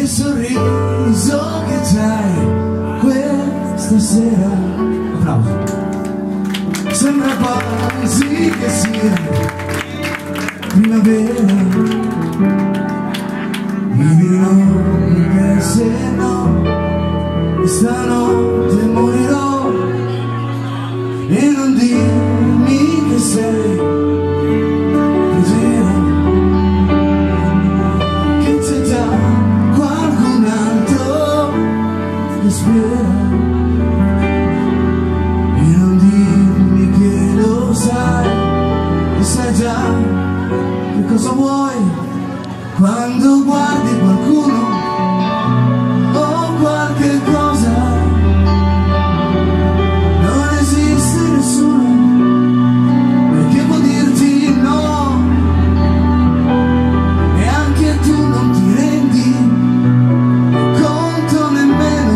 che sorriso che c'hai questa sera. Applauso. Sembra quasi che sia primavera. Mi dirò che se no stanotte morirò, e non dirmi che sei leggera, che c'è già qualcun altro che spera, e non dirmi che lo sai, e sai già che cosa vuoi quando guardi qualcuno o qualche cosa. Non esiste nessuno che può dirti no, e anche tu non ti rendi conto nemmeno.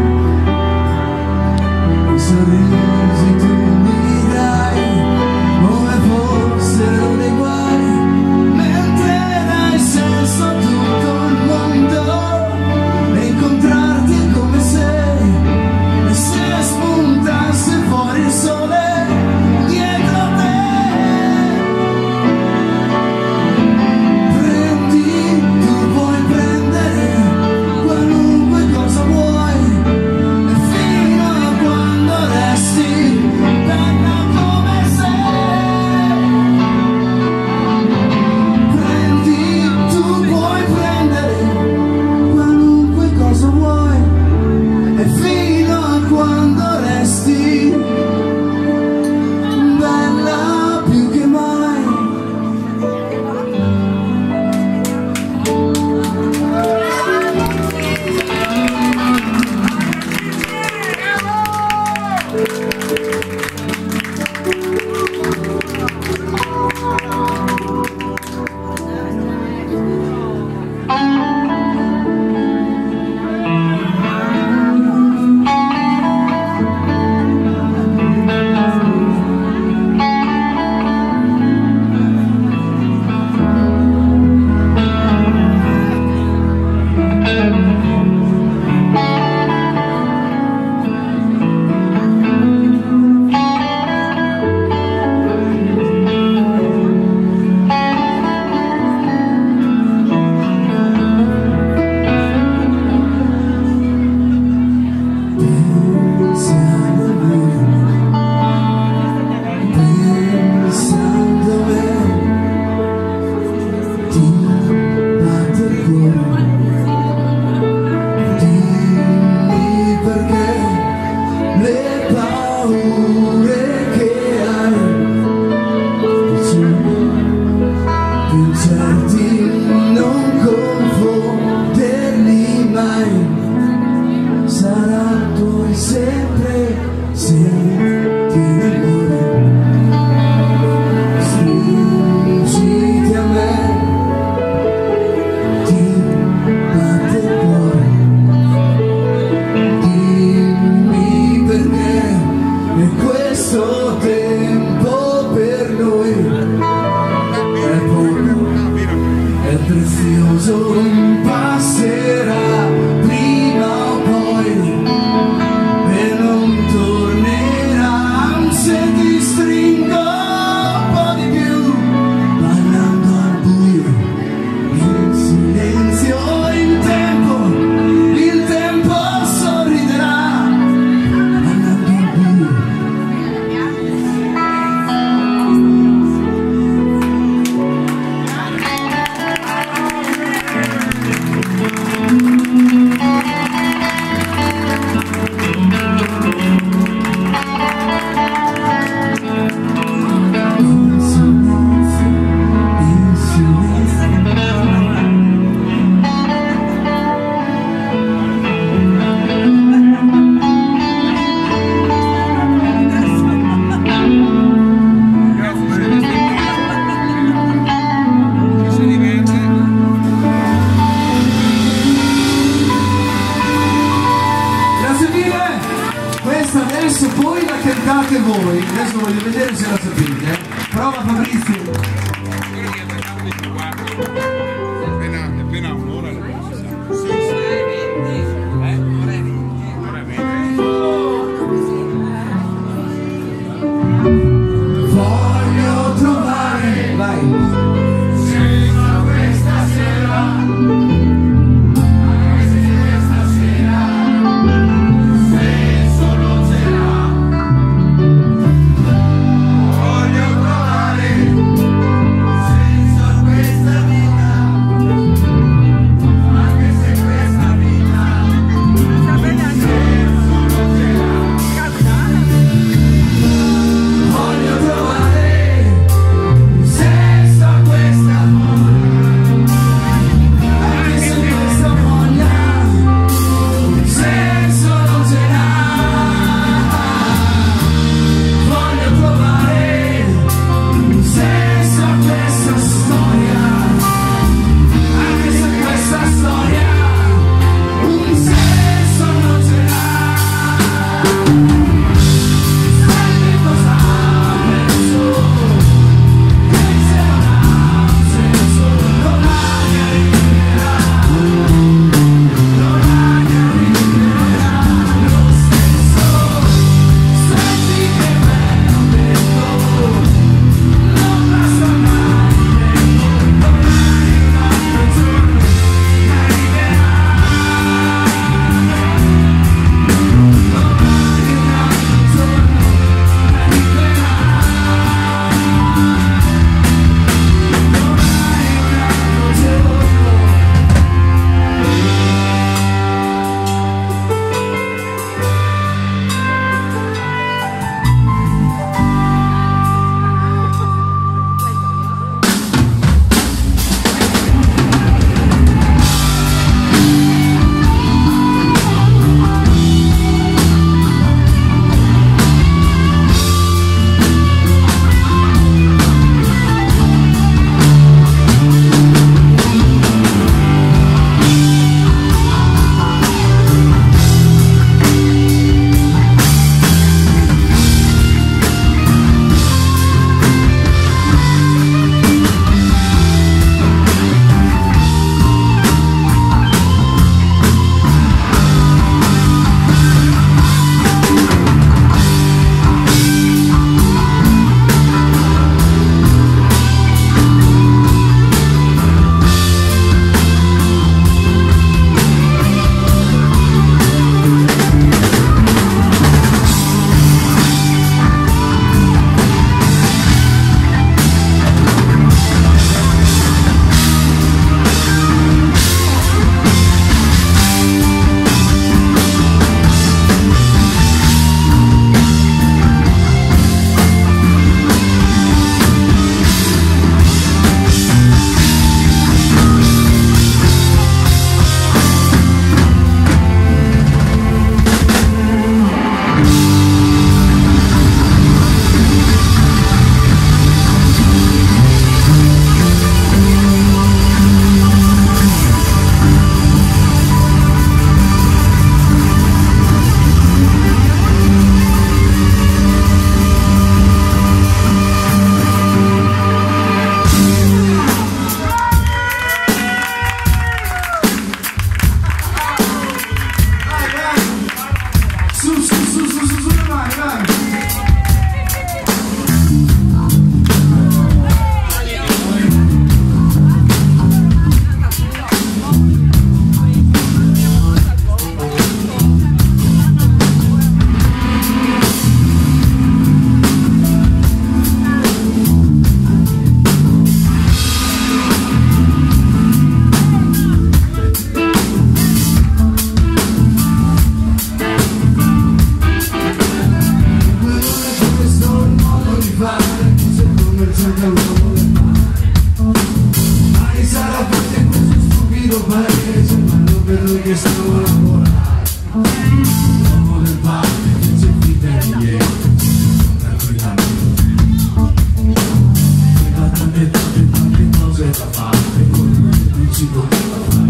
I sorrisi tu mi dai come fossero dei guai, mentre dai senso a tutto il mondo, e incontrarti è come sei, e se spuntasse fuori il sole dietro te. Prendi, tu puoi prendere qualunque cosa vuoi, e fino a quando resti bella come sei. Prendi, tu puoi prendere qualunque cosa vuoi, e fino a quando resti bella più che mai. Passerà prima o poi, e non tornerà se ti stringo un po' di più, ballando al buio, in silenzio. Il tempo sorriderà, ballando al buio. Adesso poi la cantate voi, adesso voglio vedere se la sapete. Prova Fabrizio. Appena un'ora. paese, ma non per lui che stavo lavorando. L'uomo del bar che c'è finta di niente, tranquillamente. Aveva tante cose da fare, con lui non si poteva fare.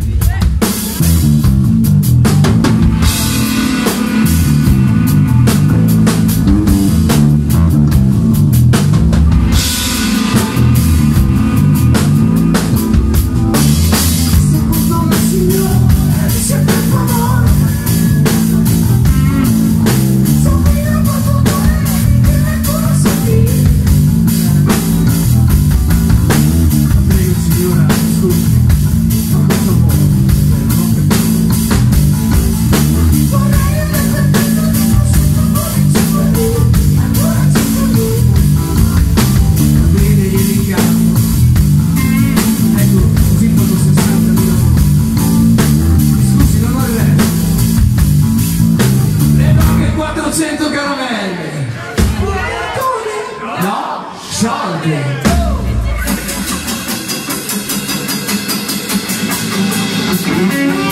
Caramelle! No, soldi!